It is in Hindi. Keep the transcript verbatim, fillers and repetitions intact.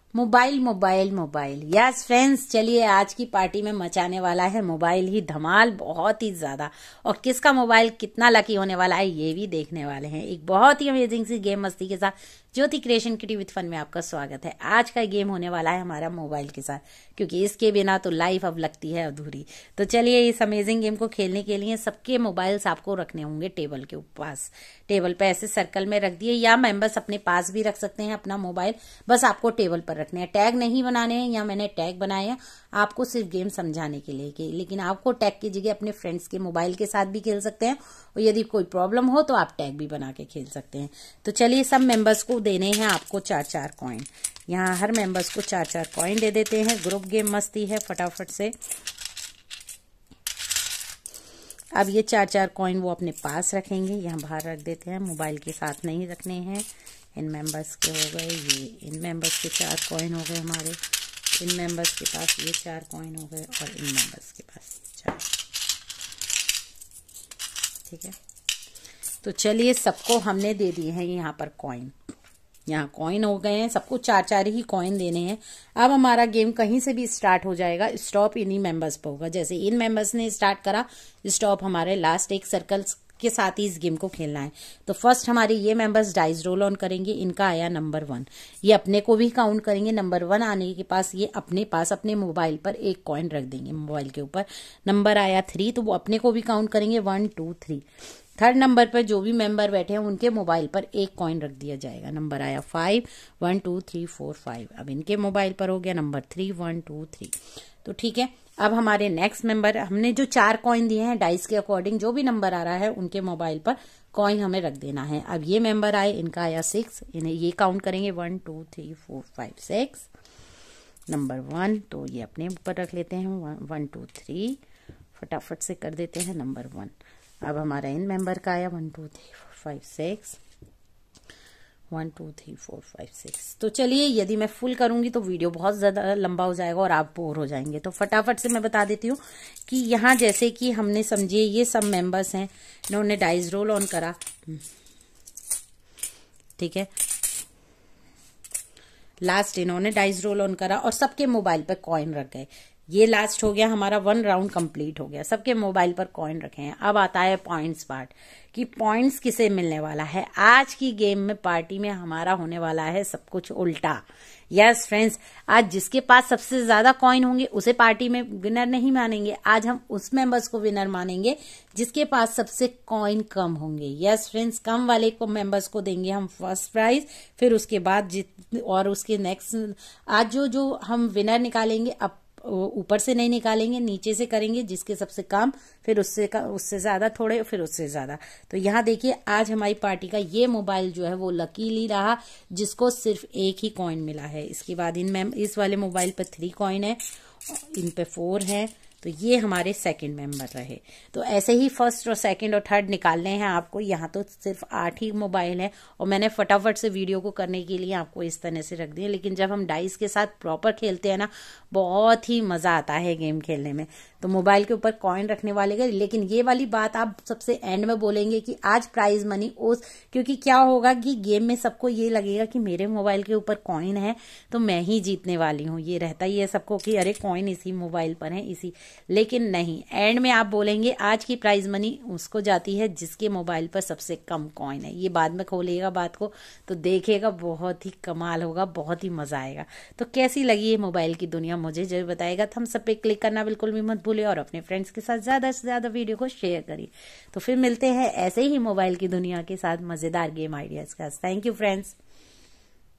Mobile mobile mobile. Yes friends, चलिए आज की पार्टी में मचाने वाला है मोबाइल ही धमाल, बहुत ही ज्यादा। और किसका मोबाइल कितना लकी होने वाला है ये भी देखने वाले हैं। एक बहुत ही अमेजिंग सी गेम मस्ती के साथ Jyoti creation kitty with fun में आपका स्वागत है। आज का गेम होने वाला है हमारा मोबाइल के साथ, क्योंकि इसके बिना तो लाइफ अब लगती है अधूरी। तो चलिए इस अमेजिंग गेम को खेलने के लिए सबके मोबाइल्स आपको रखने होंगे टेबल के पास। टेबल पे ऐसे सर्कल में रख दिए, या मेंबर्स अपने पास भी रख सकते हैं अपना मोबाइल, बस आपको टेबल पर रखने हैं। टैग नहीं बनाने हैं, या मैंने टैग बनाए हैं आपको सिर्फ गेम समझाने के लिए कि, लेकिन आपको टैग की जगह अपने फ्रेंड्स के मोबाइल के साथ भी खेल सकते हैं, और यदि कोई प्रॉब्लम हो तो आप टैग भी बना के खेल सकते हैं। तो चलिए सब मेंबर्स को देने हैं आपको चार चार कॉइन। यहाँ हर मेंबर्स को चार चार कॉइन दे देते हैं। ग्रुप गेम मस्ती है, फटाफट से। अब ये चार चार कॉइन वो अपने पास रखेंगे, यहाँ बाहर रख देते हैं, मोबाइल के साथ नहीं रखने हैं। इन मेंबर्स के हो गए ये, इन मेंबर्स के चार कॉइन हो गए हमारे, इन मेंबर्स के पास ये चार कॉइन हो गए, और इन मेंबर्स के पास ये चार। ठीक है, तो चलिए सबको हमने दे दिए हैं यहाँ पर कॉइन। यहाँ कॉइन हो गए हैं, सबको चार चार ही कॉइन देने हैं। अब हमारा गेम कहीं से भी स्टार्ट हो जाएगा, स्टॉप इन्हीं मेंबर्स पर होगा। जैसे इन मेंबर्स ने स्टार्ट करा, स्टॉप हमारे लास्ट एक सर्कल के साथ ही इस गेम को खेलना है। तो फर्स्ट हमारे ये मेंबर्स डाइस रोल ऑन करेंगे, इनका आया नंबर वन, ये अपने को भी काउंट करेंगे। नंबर वन आने के पास ये अपने पास अपने मोबाइल पर एक कॉइन रख देंगे मोबाइल के ऊपर। नंबर आया थ्री, तो वो अपने को भी काउंट करेंगे, one two three. Third number पर जो भी मेंबर बैठे हैं उनके मोबाइल पर एक कॉइन रख दिया जाएगा। नंबर आया five, one two three four five, अब इनके मोबाइल पर हो गया number three, one two three. तो ठीक है, अब हमारे नेक्स्ट मेंबर, हमने जो चार कॉइन दिए हैं डाइस के अकॉर्डिंग, जो भी नंबर आ रहा है उनके मोबाइल पर कॉइन हमें रख देना है। अब ये मेंबर आए, इनका आया सिक्स, इन्हें ये काउंट करेंगे, one two three four five six. Number one, तो ये अपने ऊपर रख लेते हैं, वन टू थ्री, फटाफट से कर देते हैं नंबर वन। अब हमारा इन मेंबर का आया one two three four five six, one two three four five six. तो चलिए यदि मैं फुल करूंगी तो वीडियो बहुत ज्यादा लंबा हो जाएगा और आप बोर हो जाएंगे, तो फटाफट से मैं बता देती हूँ कि यहाँ जैसे कि हमने समझिए ये सब मेंबर्स हैं, इन्होंने डाइस रोल ऑन करा। ठीक है, लास्ट इन्होंने डाइस रोल ऑन करा और सबके मोबाइल पर कॉइन रख गए। ये लास्ट हो गया हमारा, वन राउंड कंप्लीट हो गया, सबके मोबाइल पर कॉइन रखे हैं। अब आता है पॉइंट्स पार्ट, कि पॉइंट्स किसे मिलने वाला है। आज की गेम में पार्टी में हमारा होने वाला है सब कुछ उल्टा। यस फ्रेंड्स, आज जिसके पास सबसे ज्यादा कॉइन होंगे उसे पार्टी में विनर नहीं मानेंगे। आज हम उस मेंबर्स को विनर मानेंगे जिसके पास सबसे कॉइन कम होंगे। यस फ्रेंड्स, कम वाले को मेंबर्स को देंगे हम फर्स्ट प्राइज, फिर उसके बाद जित और उसके नेक्स्ट आज जो जो हम विनर निकालेंगे, अब ऊपर से नहीं निकालेंगे, नीचे से करेंगे, जिसके सबसे कम, फिर उससे उससे ज्यादा थोड़े, फिर उससे ज्यादा। तो यहाँ देखिए आज हमारी पार्टी का ये मोबाइल जो है वो लकीली रहा, जिसको सिर्फ एक ही कॉइन मिला है। इसके बाद इन में इस वाले मोबाइल पर थ्री कॉइन है, इन पे फोर है, तो ये हमारे सेकंड मेंबर रहे। तो ऐसे ही फर्स्ट और सेकंड और थर्ड निकालने हैं आपको। यहाँ तो सिर्फ आठ ही मोबाइल है, और मैंने फटाफट से वीडियो को करने के लिए आपको इस तरह से रख दिए। लेकिन जब हम डाइस के साथ प्रॉपर खेलते हैं ना, बहुत ही मजा आता है गेम खेलने में। तो मोबाइल के ऊपर कॉइन रखने वाले गए, लेकिन ये वाली बात आप सबसे एंड में बोलेंगे कि आज प्राइज मनी उस, क्योंकि क्या होगा कि गेम में सबको ये लगेगा कि मेरे मोबाइल के ऊपर कॉइन है तो मैं ही जीतने वाली हूँ। ये रहता ही है सबको कि अरे कॉइन इसी मोबाइल पर है इसी, लेकिन नहीं, एंड में आप बोलेंगे आज की प्राइज मनी उसको जाती है जिसके मोबाइल पर सबसे कम कॉइन है। ये बाद में खोलेगा बात को तो देखेगा, बहुत ही कमाल होगा, बहुत ही मजा आएगा। तो कैसी लगी ये मोबाइल की दुनिया मुझे जरूर बताएगा। थम्स अप पे क्लिक करना बिल्कुल भी मत भूलिए, और अपने फ्रेंड्स के साथ ज्यादा से ज्यादा वीडियो को शेयर करिए। तो फिर मिलते हैं ऐसे ही मोबाइल की दुनिया के साथ मजेदार गेम आइडियाज का। Thank you friends.